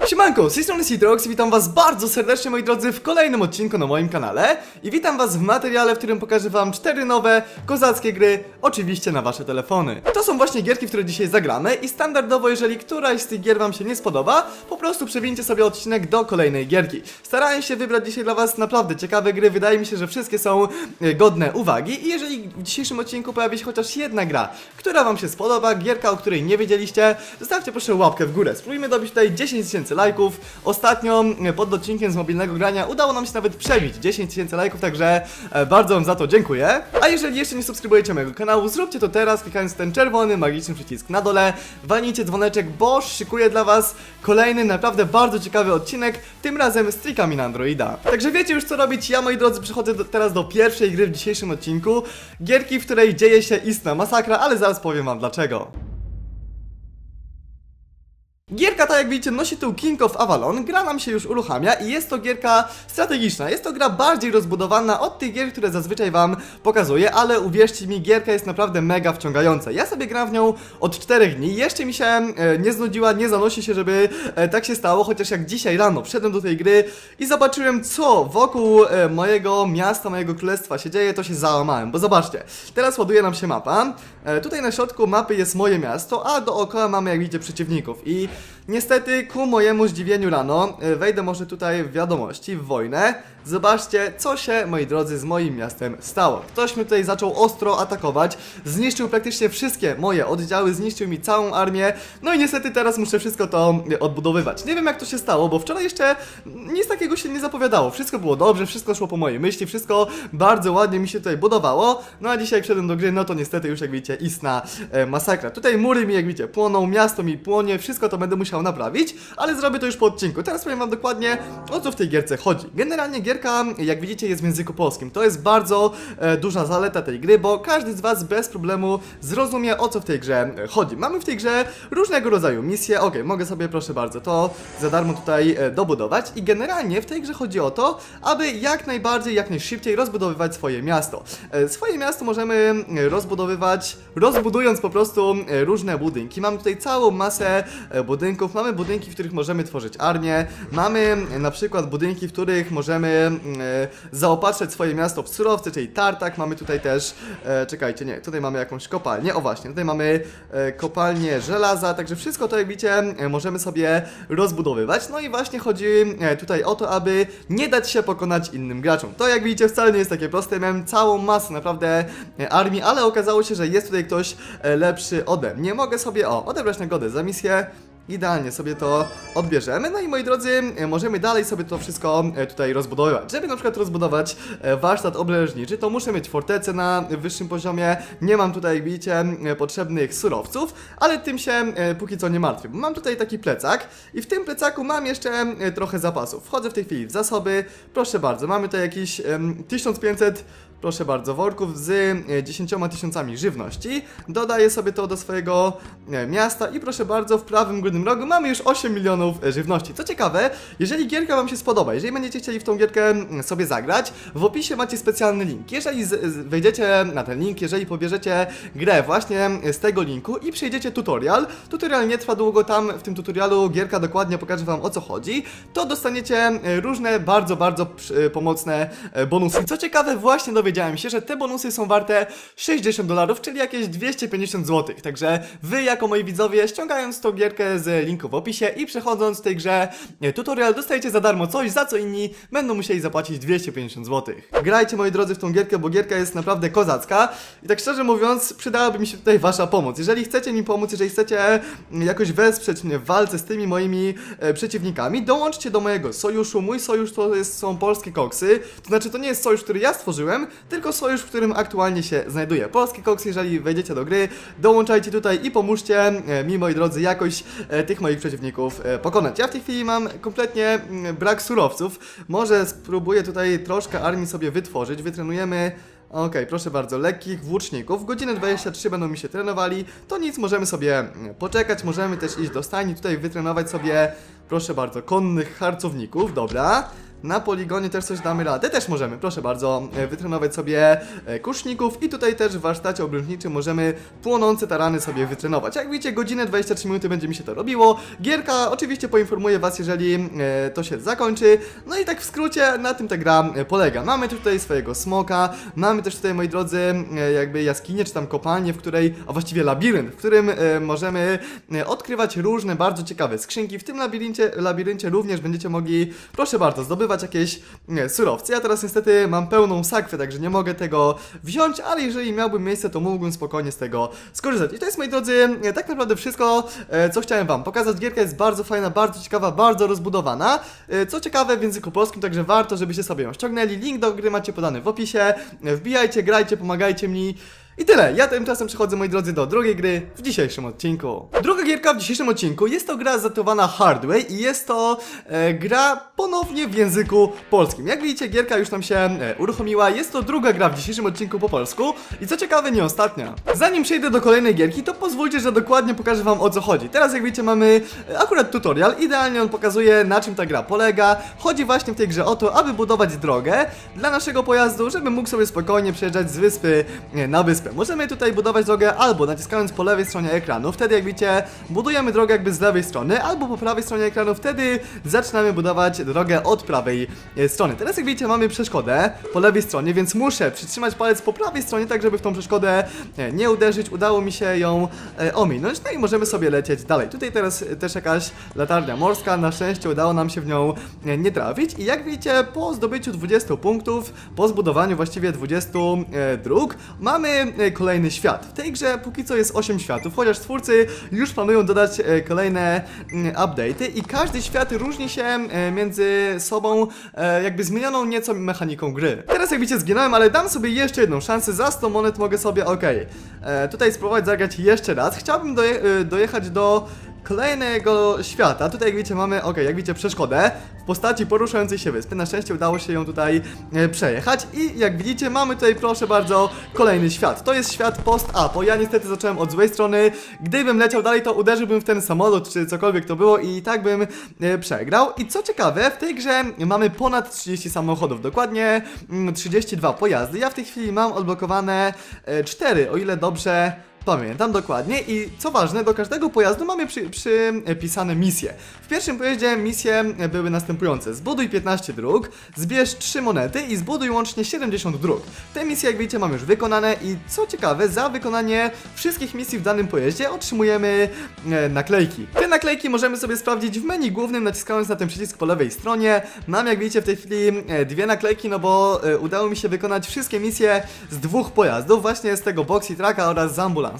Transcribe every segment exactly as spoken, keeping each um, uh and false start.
Siemanko, z tej strony Citrox i witam was bardzo serdecznie, moi drodzy, w kolejnym odcinku na moim kanale. I witam was w materiale, w którym pokażę wam cztery nowe, kozackie gry, oczywiście na wasze telefony. To są właśnie gierki, w które dzisiaj zagramy i standardowo, jeżeli któraś z tych gier wam się nie spodoba, po prostu przewincie sobie odcinek do kolejnej gierki. Starałem się wybrać dzisiaj dla was naprawdę ciekawe gry, wydaje mi się, że wszystkie są godne uwagi. I jeżeli w dzisiejszym odcinku pojawi się chociaż jedna gra, która wam się spodoba, gierka, o której nie wiedzieliście, zostawcie proszę łapkę w górę. Spróbujmy dobić tutaj dziesięć tysięcy lajków. Ostatnio pod odcinkiem z mobilnego grania udało nam się nawet przebić dziesięć tysięcy lajków, także bardzo wam za to dziękuję. A jeżeli jeszcze nie subskrybujecie mojego kanału, zróbcie to teraz, klikając ten czerwony, magiczny przycisk na dole. Walnijcie dzwoneczek, bo szykuję dla was kolejny, naprawdę bardzo ciekawy odcinek, tym razem z trikami na Androida. Także wiecie już co robić. Ja, moi drodzy, przechodzę do, teraz do pierwszej gry w dzisiejszym odcinku. Gierki, w której dzieje się istna masakra, ale zaraz powiem wam dlaczego. Gierka, tak jak widzicie, nosi tytuł King of Avalon, gra nam się już uruchamia i jest to gierka strategiczna. Jest to gra bardziej rozbudowana od tych gier, które zazwyczaj wam pokazuję, ale uwierzcie mi, gierka jest naprawdę mega wciągająca. Ja sobie gram w nią od czterech dni, jeszcze mi się e, nie znudziła, nie zanosi się, żeby e, tak się stało, chociaż jak dzisiaj rano wszedłem do tej gry i zobaczyłem, co wokół e, mojego miasta, mojego królestwa się dzieje, to się załamałem, bo zobaczcie, teraz ładuje nam się mapa, e, tutaj na środku mapy jest moje miasto, a dookoła mamy, jak widzicie, przeciwników i niestety, ku mojemu zdziwieniu rano, wejdę może tutaj w wiadomości, w wojnę. Zobaczcie, co się, moi drodzy, z moim miastem stało. Ktoś mnie tutaj zaczął ostro atakować, zniszczył praktycznie wszystkie moje oddziały, zniszczył mi całą armię. No i niestety teraz muszę wszystko to odbudowywać. Nie wiem, jak to się stało, bo wczoraj jeszcze nic takiego się nie zapowiadało. Wszystko było dobrze, wszystko szło po mojej myśli, wszystko bardzo ładnie mi się tutaj budowało. No a dzisiaj jak wszedłem do gry, no to niestety już, jak widzicie, istna e, masakra. Tutaj mury mi, jak widzicie, płoną, miasto mi płonie, wszystko to będę musiał naprawić, ale zrobię to już po odcinku. Teraz powiem wam dokładnie, o co w tej gierce chodzi. Generalnie gierka, jak widzicie, jest w języku polskim. To jest bardzo e, duża zaleta tej gry, bo każdy z was bez problemu zrozumie, o co w tej grze chodzi. Mamy w tej grze różnego rodzaju misje. Ok, mogę sobie, proszę bardzo, to za darmo tutaj e, dobudować i generalnie w tej grze chodzi o to, aby jak najbardziej, jak najszybciej rozbudowywać swoje miasto. E, swoje miasto możemy rozbudowywać, rozbudując po prostu e, różne budynki. Mamy tutaj całą masę e, budynków. Mamy budynki, w których możemy tworzyć armię. Mamy na przykład budynki, w których możemy e, zaopatrzać swoje miasto w surowce, czyli tartak. Mamy tutaj też, e, czekajcie, nie, tutaj mamy jakąś kopalnię. O właśnie, tutaj mamy e, kopalnię żelaza, także wszystko to, jak widzicie, e, możemy sobie rozbudowywać. No i właśnie chodzi e, tutaj o to, aby nie dać się pokonać innym graczom. To, jak widzicie, wcale nie jest takie proste. Miałem całą masę naprawdę e, armii, ale okazało się, że jest tutaj ktoś e, lepszy ode mnie. Mogę sobie, o, odebrać nagrodę za misję. Idealnie sobie to odbierzemy. No i moi drodzy, możemy dalej sobie to wszystko tutaj rozbudowywać. Żeby na przykład rozbudować warsztat obleżniczy, to muszę mieć fortecę na wyższym poziomie. Nie mam tutaj, jak widzicie, potrzebnych surowców, ale tym się póki co nie martwię. Mam tutaj taki plecak i w tym plecaku mam jeszcze trochę zapasów. Wchodzę w tej chwili w zasoby. Proszę bardzo, mamy tutaj jakieś um, tysiąc pięćset, proszę bardzo, worków z dziesięcioma tysiącami żywności. Dodaję sobie to do swojego miasta i proszę bardzo, w prawym górnym rogu mamy już osiem milionów żywności. Co ciekawe, jeżeli gierka wam się spodoba, jeżeli będziecie chcieli w tą gierkę sobie zagrać, w opisie macie specjalny link. Jeżeli z, z, wejdziecie na ten link, jeżeli pobierzecie grę właśnie z tego linku i przejdziecie tutorial, tutorial nie trwa długo, tam w tym tutorialu gierka dokładnie pokaże wam, o co chodzi, to dostaniecie różne bardzo, bardzo pomocne bonusy. Co ciekawe, właśnie dowiedziałem się, że te bonusy są warte sześćdziesiąt dolarów, czyli jakieś dwieście pięćdziesiąt złotych. Także wy, jako moi widzowie, ściągając tą gierkę z linku w opisie i przechodząc w tej grze tutorial, dostajecie za darmo coś, za co inni będą musieli zapłacić dwieście pięćdziesiąt złotych. Grajcie, moi drodzy, w tą gierkę, bo gierka jest naprawdę kozacka i tak szczerze mówiąc, przydałaby mi się tutaj wasza pomoc. Jeżeli chcecie mi pomóc, jeżeli chcecie jakoś wesprzeć mnie w walce z tymi moimi e, przeciwnikami, dołączcie do mojego sojuszu. Mój sojusz to jest, są polskie koksy, to znaczy to nie jest sojusz, który ja stworzyłem, tylko sojusz, w którym aktualnie się znajduję. Polskie koksy, jeżeli wejdziecie do gry, dołączajcie tutaj i pomóżcie e, mi, moi drodzy, jakoś e, tych moich przeciwników e, pokonać. Ja w tej chwili mam kompletnie m, brak surowców. Może spróbuję tutaj troszkę armii sobie wytworzyć. Wytrenujemy, okej, okay, proszę bardzo, lekkich włóczników. Godzinę dwadzieścia trzy będą mi się trenowali. To nic, możemy sobie poczekać. Możemy też iść do stajni, tutaj wytrenować sobie, proszę bardzo, konnych harcowników. Dobra. Na poligonie też coś damy radę, też możemy, proszę bardzo, e, wytrenować sobie e, kuszników i tutaj też w warsztacie obręczniczym możemy płonące tarany sobie wytrenować. Jak widzicie, godzinę dwadzieścia trzy minuty będzie mi się to robiło. Gierka oczywiście poinformuje was, jeżeli e, to się zakończy. No i tak w skrócie na tym ta gra e, polega. Mamy tutaj swojego smoka, mamy też tutaj, moi drodzy, e, jakby jaskinię czy tam kopalnię, w której, a właściwie labirynt, w którym e, możemy e, odkrywać różne bardzo ciekawe skrzynki. W tym labiryncie, labiryncie również będziecie mogli, proszę bardzo, zdobywać jakieś e, surowce. Ja teraz niestety mam pełną sakwę, także nie mogę tego wziąć, ale jeżeli miałbym miejsce, to mógłbym spokojnie z tego skorzystać. I to jest, moi drodzy, e, tak naprawdę wszystko, e, co chciałem wam pokazać. Gierka jest bardzo fajna, bardzo ciekawa, bardzo rozbudowana. E, co ciekawe, w języku polskim, także warto, żebyście sobie ją ściągnęli. Link do gry macie podany w opisie. E, wbijajcie, grajcie, pomagajcie mi. I tyle, ja tymczasem przechodzę, moi drodzy, do drugiej gry w dzisiejszym odcinku. Druga gierka w dzisiejszym odcinku jest to gra zatytułowana Hardway i jest to e, gra ponownie w języku polskim. Jak widzicie, gierka już nam się e, uruchomiła, jest to druga gra w dzisiejszym odcinku po polsku i co ciekawe, nie ostatnia. Zanim przejdę do kolejnej gierki, to pozwólcie, że dokładnie pokażę wam, o co chodzi. Teraz, jak widzicie, mamy e, akurat tutorial, idealnie on pokazuje, na czym ta gra polega. Chodzi właśnie w tej grze o to, aby budować drogę dla naszego pojazdu, żeby mógł sobie spokojnie przejeżdżać z wyspy e, na wyspę. Możemy tutaj budować drogę albo naciskając po lewej stronie ekranu, wtedy jak widzicie budujemy drogę jakby z lewej strony, albo po prawej stronie ekranu, wtedy zaczynamy budować drogę od prawej strony. Teraz jak widzicie mamy przeszkodę po lewej stronie, więc muszę przytrzymać palec po prawej stronie, tak żeby w tą przeszkodę nie uderzyć. Udało mi się ją ominąć, no i możemy sobie lecieć dalej. Tutaj teraz też jakaś latarnia morska, na szczęście udało nam się w nią nie trafić i jak widzicie, po zdobyciu dwudziestu punktów, po zbudowaniu właściwie dwudziestu dróg, mamy kolejny świat. W tej grze póki co jest osiem światów, chociaż twórcy już planują dodać e, kolejne mm, update'y i każdy świat różni się e, między sobą e, jakby zmienioną nieco mechaniką gry. Teraz jak widzicie zginąłem, ale dam sobie jeszcze jedną szansę, za sto monet mogę sobie, okej, okay, tutaj spróbować zagrać jeszcze raz. Chciałbym doje e, dojechać do kolejnego świata. Tutaj jak widzicie mamy, ok, jak widzicie przeszkodę w postaci poruszającej się wyspy. Na szczęście udało się ją tutaj e, przejechać i jak widzicie mamy tutaj, proszę bardzo, kolejny świat. To jest świat post-apo. Ja niestety zacząłem od złej strony. Gdybym leciał dalej, to uderzyłbym w ten samolot, czy cokolwiek to było i tak bym e, przegrał. I co ciekawe, w tej grze mamy ponad trzydzieści samochodów, dokładnie mm, trzydzieści dwa pojazdy. Ja w tej chwili mam odblokowane e, cztery, o ile dobrze pamiętam dokładnie i co ważne, do każdego pojazdu mamy przy, przypisane misje. W pierwszym pojeździe misje były następujące: zbuduj piętnaście dróg, zbierz trzy monety i zbuduj łącznie siedemdziesiąt dróg. Te misje, jak widzicie, mamy już wykonane i co ciekawe, za wykonanie wszystkich misji w danym pojeździe otrzymujemy e, naklejki. Te naklejki możemy sobie sprawdzić w menu głównym, naciskając na ten przycisk po lewej stronie. Mam, jak widzicie, w tej chwili e, dwie naklejki, no bo e, udało mi się wykonać wszystkie misje z dwóch pojazdów, właśnie z tego boxy trucka oraz z ambulansu.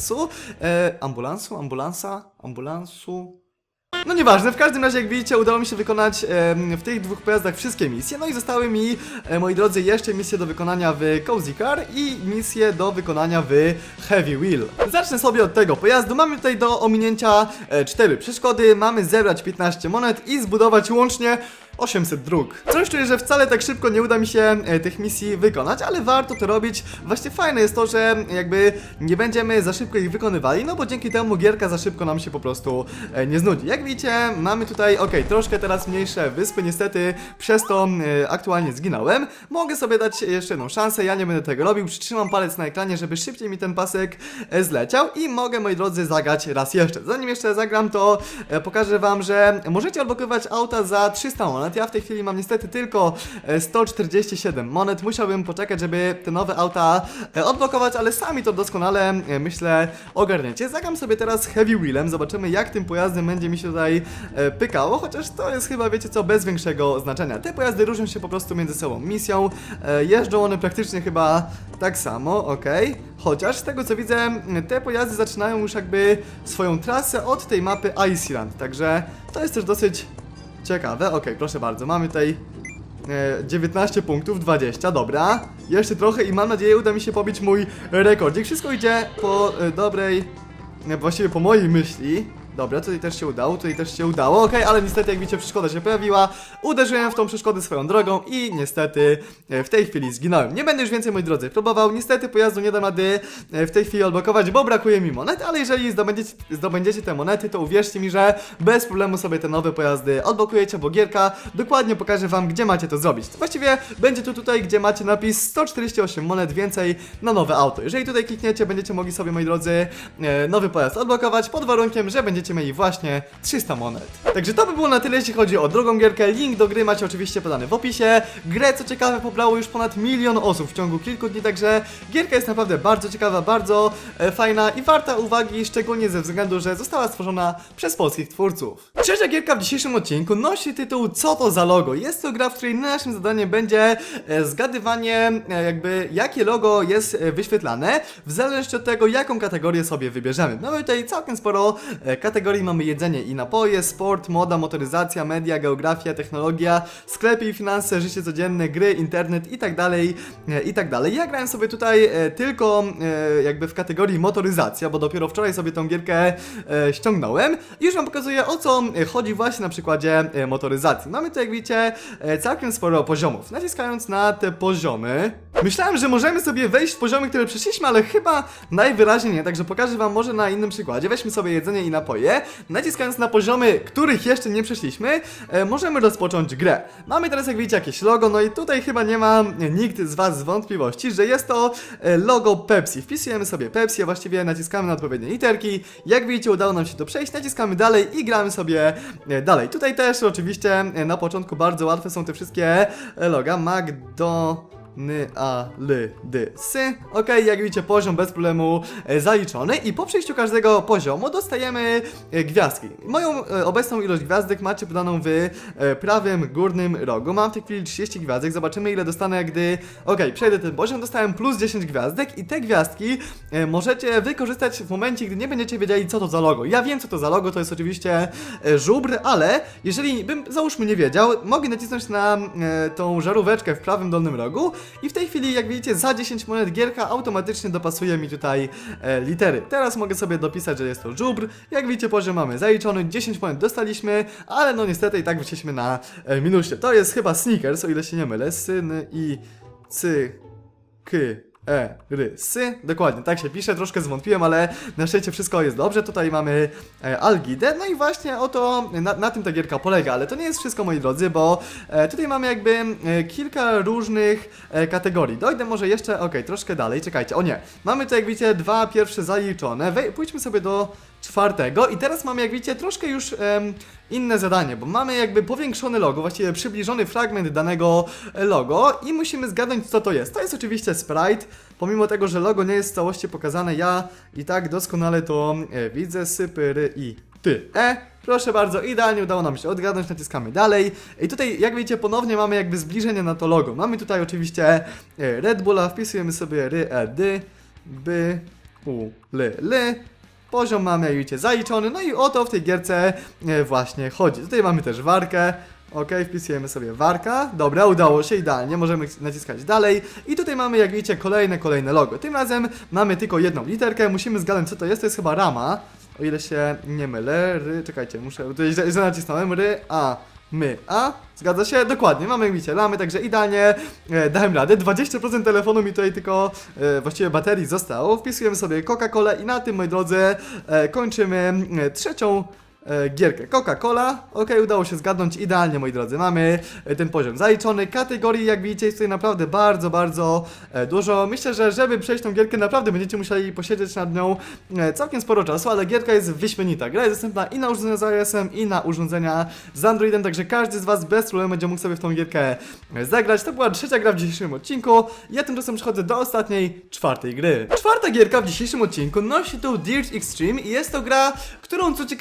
E, ambulansu? Ambulansa? Ambulansu? No nieważne, w każdym razie jak widzicie udało mi się wykonać e, w tych dwóch pojazdach wszystkie misje. No i zostały mi, e, moi drodzy, jeszcze misje do wykonania w Cozy Car i misje do wykonania w Heavy Wheel. Zacznę sobie od tego pojazdu. Mamy tutaj do ominięcia e, cztery przeszkody, mamy zebrać piętnaście monet i zbudować łącznie osiemset dróg. Coś czuję, że wcale tak szybko nie uda mi się e, tych misji wykonać, ale warto to robić. Właśnie fajne jest to, że jakby nie będziemy za szybko ich wykonywali, no bo dzięki temu gierka za szybko nam się po prostu e, nie znudzi. Jak widzicie, mamy tutaj, ok, troszkę teraz mniejsze wyspy, niestety przez to e, aktualnie zginąłem. Mogę sobie dać jeszcze jedną szansę, ja nie będę tego robił, przytrzymam palec na ekranie, żeby szybciej mi ten pasek e, zleciał i mogę, moi drodzy, zagrać raz jeszcze. Zanim jeszcze zagram, to e, pokażę wam, że możecie odblokować auta za trzysta monet. Ja w tej chwili mam niestety tylko sto czterdzieści siedem monet. Musiałbym poczekać, żeby te nowe auta odblokować, ale sami to doskonale, myślę, ogarniecie. Zagram sobie teraz Heavy Wheelem, zobaczymy jak tym pojazdem będzie mi się tutaj pykało, chociaż to jest chyba, wiecie co, bez większego znaczenia. Te pojazdy różnią się po prostu między sobą misją, jeżdżą one praktycznie chyba tak samo, ok. Chociaż z tego co widzę, te pojazdy zaczynają już jakby swoją trasę od tej mapy Iceland, także to jest też dosyć ciekawe. Ok, proszę bardzo, mamy tutaj e, dziewiętnaście punktów, dwadzieścia, dobra. Jeszcze trochę i mam nadzieję uda mi się pobić mój rekordzik. Wszystko idzie po e, dobrej, e, właściwie po mojej myśli. Dobra, tutaj też się udało, tutaj też się udało, okej, okay, ale niestety jak widzicie przeszkoda się pojawiła. Uderzyłem w tą przeszkodę swoją drogą i niestety w tej chwili zginąłem. Nie będę już więcej, moi drodzy, próbował. Niestety pojazdu nie dam rady w tej chwili odblokować, bo brakuje mi monet, ale jeżeli zdobędziecie, zdobędziecie te monety, to uwierzcie mi, że bez problemu sobie te nowe pojazdy odblokujecie, bo gierka dokładnie pokaże wam, gdzie macie to zrobić. Właściwie będzie to tutaj, gdzie macie napis sto czterdzieści osiem monet więcej na nowe auto. Jeżeli tutaj klikniecie, będziecie mogli sobie, moi drodzy, nowy pojazd odblokować pod warunkiem, że będziecie mieli właśnie trzysta monet. Także to by było na tyle, jeśli chodzi o drugą gierkę. Link do gry macie oczywiście podany w opisie. Grę, co ciekawe, pobrało już ponad milion osób w ciągu kilku dni, także gierka jest naprawdę bardzo ciekawa, bardzo e, fajna i warta uwagi, szczególnie ze względu, że została stworzona przez polskich twórców. Trzecia gierka w dzisiejszym odcinku nosi tytuł Co to za logo? Jest to gra, w której naszym zadaniem będzie e, zgadywanie e, jakby jakie logo jest e, wyświetlane w zależności od tego, jaką kategorię sobie wybierzemy. Mamy tutaj całkiem sporo e, kategorii, mamy jedzenie i napoje, sport, moda, motoryzacja, media, geografia, technologia, sklepy i finanse, życie codzienne, gry, internet i tak dalej, e, i tak dalej. Ja grałem sobie tutaj e, tylko e, jakby w kategorii motoryzacja, bo dopiero wczoraj sobie tą gierkę e, ściągnąłem i już wam pokazuję, o co chodzi właśnie na przykładzie e, motoryzacji. Mamy tu, jak widzicie, e, całkiem sporo poziomów. Naciskając na te poziomy, myślałem, że możemy sobie wejść w poziomy, które przeszliśmy, ale chyba najwyraźniej nie, także pokażę wam może na innym przykładzie. Weźmy sobie jedzenie i napoje. Naciskając na poziomy, których jeszcze nie przeszliśmy, e, możemy rozpocząć grę. Mamy teraz, jak widzicie, jakieś logo, no i tutaj chyba nie ma nikt z was wątpliwości, że jest to e, logo Pepsi. Wpisujemy sobie Pepsi, a właściwie naciskamy na odpowiednie literki. Jak widzicie, udało nam się to przejść, naciskamy dalej i gramy sobie e, dalej. Tutaj też oczywiście e, na początku bardzo łatwe są te wszystkie e, loga. McDo... Ny, a, ly, dy, sy. Ok, jak widzicie, poziom bez problemu e, zaliczony i po przejściu każdego poziomu dostajemy e, gwiazdki. Moją e, obecną ilość gwiazdek macie podaną w e, prawym górnym rogu. Mam w tej chwili trzydzieści gwiazdek, zobaczymy ile dostanę, gdy... Ok, przejdę ten poziom, dostałem plus dziesięć gwiazdek i te gwiazdki e, możecie wykorzystać w momencie, gdy nie będziecie wiedzieli, co to za logo. Ja wiem, co to za logo, to jest oczywiście e, żubr, ale jeżeli bym, załóżmy, nie wiedział, mogę nacisnąć na e, tą żaróweczkę w prawym dolnym rogu i w tej chwili, jak widzicie, za dziesięć monet gierka automatycznie dopasuje mi tutaj e, litery. Teraz mogę sobie dopisać, że jest to żubr. Jak widzicie, poziom mamy zaliczony, dziesięć monet dostaliśmy, ale no niestety i tak wyszliśmy na e, minusie. To jest chyba Snickers, o ile się nie mylę. Syn i cy, k, e, ry, sy. Dokładnie, tak się pisze, troszkę zwątpiłem, ale na szczęście wszystko jest dobrze. Tutaj mamy e, Algidę, no i właśnie o to, na, na tym ta gierka polega, ale to nie jest wszystko, moi drodzy, bo e, tutaj mamy jakby e, kilka różnych e, kategorii. Dojdę może jeszcze, ok, troszkę dalej, czekajcie, o nie. Mamy tu, jak widzicie, dwa pierwsze zaliczone. Wej, pójdźmy sobie do czwartego i teraz mamy, jak widzicie, troszkę już em, inne zadanie, bo mamy jakby powiększony logo, właściwie przybliżony fragment danego logo i musimy zgadnąć, co to jest. To jest oczywiście sprite, pomimo tego, że logo nie jest w całości pokazane, ja i tak doskonale to e, widzę, sypy, i ty, e. Proszę bardzo, idealnie udało nam się odgadnąć, naciskamy dalej. I tutaj, jak widzicie, ponownie mamy jakby zbliżenie na to logo. Mamy tutaj oczywiście e, Red Bulla, wpisujemy sobie ry, e, dy, by, u, ly, ly. Poziom mamy, jak widzicie, zaliczony, no i o to w tej gierce e, właśnie chodzi. Tutaj mamy też warkę. Ok, wpisujemy sobie warka. Dobra, udało się, idealnie, możemy naciskać dalej. I tutaj mamy, jak widzicie, kolejne, kolejne logo. Tym razem mamy tylko jedną literkę, musimy zgadnąć, co to jest, to jest chyba rama. O ile się nie mylę, ry, czekajcie, muszę, tutaj źle, źle nacisnąłem, ry, a, my, a, zgadza się? Dokładnie, mamy, jak widzicie, lamy, także idealnie e, dałem radę. dwadzieścia procent telefonu mi tutaj tylko, e, właściwie baterii zostało. Wpisujemy sobie Coca-Colę i na tym, moi drodzy, e, kończymy e, trzecią E, gierkę Coca-Cola. Ok, udało się zgadnąć idealnie, moi drodzy. Mamy e, ten poziom zaliczony. Kategorii, jak widzicie, jest tutaj naprawdę bardzo, bardzo e, dużo. Myślę, że żeby przejść tą gierkę, naprawdę będziecie musieli posiedzieć nad nią e, całkiem sporo czasu, ale gierka jest wyśmienita. Gra jest dostępna i na urządzenia z iOS-em, i na urządzenia z Androidem, także każdy z was bez problemu będzie mógł sobie w tą gierkę e, zagrać. To była trzecia gra w dzisiejszym odcinku. Ja tymczasem przechodzę do ostatniej, czwartej gry. Czwarta gierka w dzisiejszym odcinku nosi tytuł Dirt Extreme i jest to gra, którą, co ciekawe, znalazłem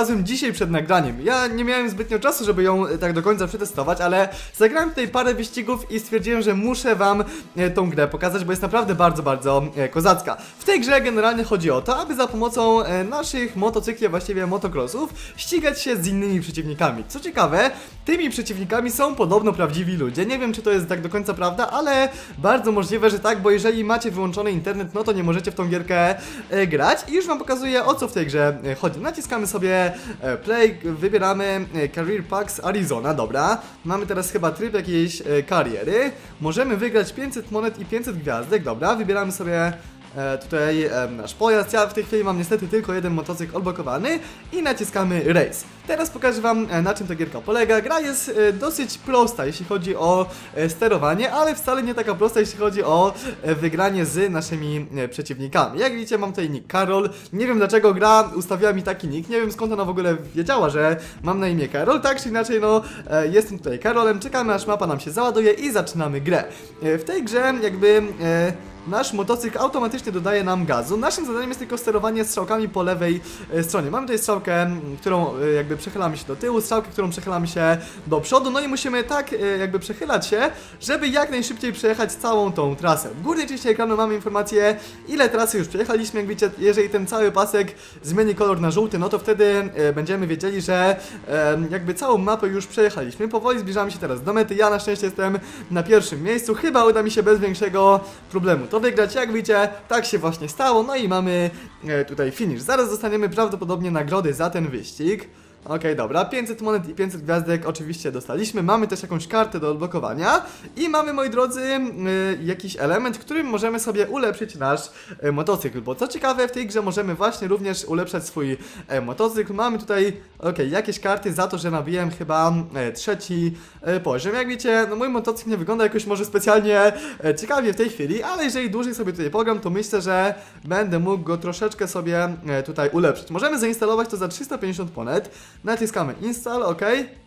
znalazłem dzisiaj przed nagraniem. Ja nie miałem zbytnio czasu, żeby ją tak do końca przetestować, ale zagrałem tutaj parę wyścigów i stwierdziłem, że muszę wam tą grę pokazać, bo jest naprawdę bardzo, bardzo kozacka. W tej grze generalnie chodzi o to, aby za pomocą naszych motocykli, właściwie motocrossów, ścigać się z innymi przeciwnikami. Co ciekawe, tymi przeciwnikami są podobno prawdziwi ludzie. Nie wiem, czy to jest tak do końca prawda, ale bardzo możliwe, że tak, bo jeżeli macie wyłączony internet, no to nie możecie w tą gierkę e, grać. I już wam pokazuję, o co w tej grze e, chodzi. Naciskamy sobie e, play, wybieramy e, Career Packs Arizona, dobra. Mamy teraz chyba tryb jakiejś e, kariery. Możemy wygrać pięćset monet i pięćset gwiazdek, dobra. Wybieramy sobie E, tutaj e, nasz pojazd. Ja w tej chwili mam niestety tylko jeden motocykl odblokowany i naciskamy Race. Teraz pokażę wam, e, na czym ta gierka polega. Gra jest e, dosyć prosta, jeśli chodzi o e, sterowanie, ale wcale nie taka prosta, jeśli chodzi o e, wygranie z naszymi e, przeciwnikami. Jak widzicie, mam tutaj nick Karol. Nie wiem, dlaczego gra ustawiła mi taki nick. Nie wiem, skąd ona w ogóle wiedziała, że mam na imię Karol. Tak czy inaczej, no e, jestem tutaj Karolem. Czekamy, aż mapa nam się załaduje i zaczynamy grę. E, w tej grze jakby e, nasz motocykl automatycznie dodaje nam gazu. Naszym zadaniem jest tylko sterowanie strzałkami po lewej e, stronie. Mamy tutaj strzałkę, którą e, jakby przechylamy się do tyłu, strzałkę, którą przechylamy się do przodu. No i musimy tak e, jakby przechylać się, żeby jak najszybciej przejechać całą tą trasę. W górnej części ekranu mamy informację, ile trasy już przejechaliśmy. Jak widzicie, jeżeli ten cały pasek zmieni kolor na żółty, no to wtedy e, będziemy wiedzieli, że e, jakby całą mapę już przejechaliśmy. Powoli zbliżamy się teraz do mety. Ja na szczęście jestem na pierwszym miejscu. Chyba uda mi się bez większego problemu to wygrać. Jak widzicie, tak się właśnie stało. No i mamy e, tutaj finish. Zaraz dostaniemy prawdopodobnie nagrody za ten wyścig. Okej, okay, dobra, pięćset monet i pięćset gwiazdek oczywiście dostaliśmy. Mamy też jakąś kartę do odblokowania. I mamy, moi drodzy, y, jakiś element, którym możemy sobie ulepszyć nasz y, motocykl. Bo co ciekawe, w tej grze możemy właśnie również ulepszać swój y, motocykl. Mamy tutaj, okej, okay, jakieś karty za to, że nabiłem chyba y, trzeci y, poziom. Jak widzicie, no mój motocykl nie wygląda jakoś może specjalnie y, ciekawie w tej chwili, ale jeżeli dłużej sobie tutaj pogram, to myślę, że będę mógł go troszeczkę sobie y, tutaj ulepszyć. Możemy zainstalować to za trzysta pięćdziesiąt monet. Naciskamy install, ok.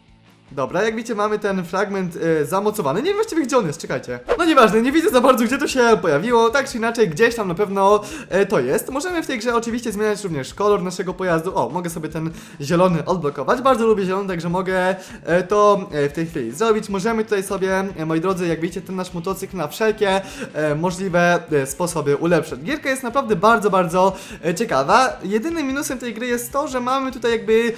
Dobra, jak widzicie, mamy ten fragment y, zamocowany. Nie wiem właściwie, gdzie on jest, czekajcie. No nieważne, nie widzę za bardzo, gdzie to się pojawiło. Tak czy inaczej, gdzieś tam na pewno y, to jest. Możemy w tej grze oczywiście zmieniać również kolor naszego pojazdu. O, mogę sobie ten zielony odblokować. Bardzo lubię zielony, także mogę y, to y, w tej chwili zrobić. Możemy tutaj sobie, y, moi drodzy, jak widzicie, ten nasz motocykl na wszelkie y, możliwe y, sposoby ulepszyć. Gierka jest naprawdę bardzo, bardzo y, ciekawa. Jedynym minusem tej gry jest to, że mamy tutaj jakby y,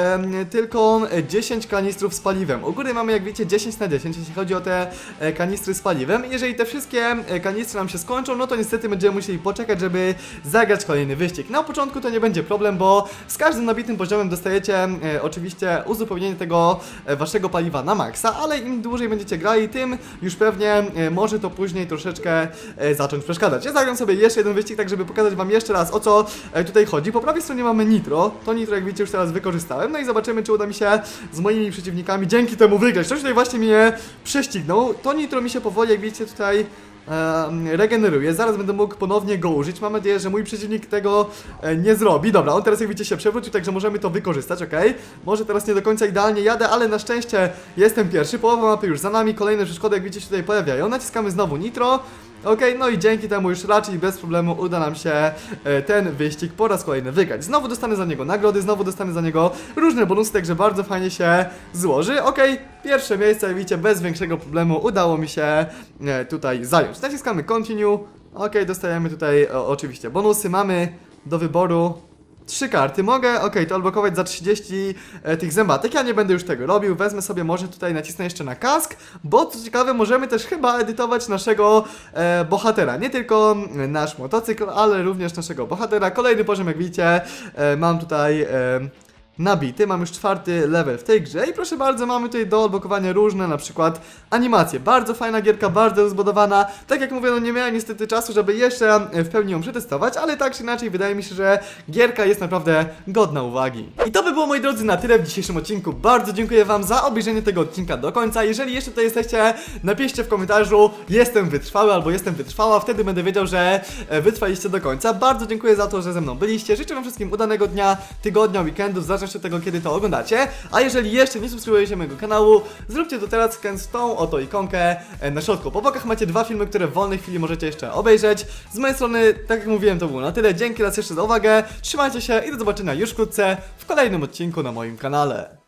tylko dziesięć kanistrów z paliwem. U góry mamy, jak widzicie, dziesięć na dziesięć, jeśli chodzi o te e, kanistry z paliwem. Jeżeli te wszystkie e, kanistry nam się skończą, no to niestety będziemy musieli poczekać, żeby zagrać kolejny wyścig. Na początku to nie będzie problem, bo z każdym nabitym poziomem dostajecie e, oczywiście uzupełnienie tego e, waszego paliwa na maksa, ale im dłużej będziecie grali, tym już pewnie e, może to później troszeczkę e, zacząć przeszkadzać. Ja zagram sobie jeszcze jeden wyścig, tak żeby pokazać wam jeszcze raz, o co e, tutaj chodzi. Po prawej stronie mamy nitro. To nitro, jak widzicie, już teraz wykorzystałem. No i zobaczymy, czy uda mi się z moimi przeciwnikami dzięki temu wygrać. Ktoś tutaj właśnie mnie prześcignął. To nitro mi się powoli, jak widzicie, tutaj e, regeneruje. Zaraz będę mógł ponownie go użyć. Mam nadzieję, że mój przeciwnik tego e, nie zrobi. Dobra, on teraz, jak widzicie, się przewrócił, także możemy to wykorzystać, ok? Może teraz nie do końca idealnie jadę, ale na szczęście jestem pierwszy. Połowa mapy już za nami. Kolejne przeszkody, jak widzicie, się tutaj pojawiają. Naciskamy znowu nitro. Ok, no i dzięki temu już raczej bez problemu uda nam się e, ten wyścig po raz kolejny wygrać. Znowu dostanę za niego nagrody, znowu dostanę za niego różne bonusy, także bardzo fajnie się złoży. Ok, pierwsze miejsce, jak widzicie, bez większego problemu udało mi się e, tutaj zająć. Naciskamy continue. Ok, dostajemy tutaj o, oczywiście bonusy. Mamy do wyboru trzy karty. Mogę, ok, to odblokować za trzydzieści e, tych zębatek. Ja nie będę już tego robił. Wezmę sobie, może tutaj nacisnę jeszcze na kask, bo co ciekawe, możemy też chyba edytować naszego e, bohatera. Nie tylko nasz motocykl, ale również naszego bohatera. Kolejny poziom, jak widzicie, e, mam tutaj e, nabity, mam już czwarty level w tej grze i proszę bardzo, mamy tutaj do odblokowania różne, na przykład animacje. Bardzo fajna gierka, bardzo rozbudowana. Tak jak mówię, no nie miałem niestety czasu, żeby jeszcze w pełni ją przetestować, ale tak czy inaczej wydaje mi się, że gierka jest naprawdę godna uwagi. I to by było, moi drodzy, na tyle w dzisiejszym odcinku. Bardzo dziękuję wam za obejrzenie tego odcinka do końca. Jeżeli jeszcze tutaj jesteście, napiszcie w komentarzu jestem wytrwały albo jestem wytrwała, wtedy będę wiedział, że wytrwaliście do końca. Bardzo dziękuję za to, że ze mną byliście. Życzę wam wszystkim udanego dnia, tygodnia, weekendu, w zależności zależności od tego, kiedy to oglądacie. A jeżeli jeszcze nie subskrybujecie mojego kanału, zróbcie to teraz, klikając tą oto ikonkę na środku. Po bokach macie dwa filmy, które w wolnej chwili możecie jeszcze obejrzeć. Z mojej strony, tak jak mówiłem, to było na tyle. Dzięki raz jeszcze za uwagę, trzymajcie się i do zobaczenia już wkrótce w kolejnym odcinku na moim kanale.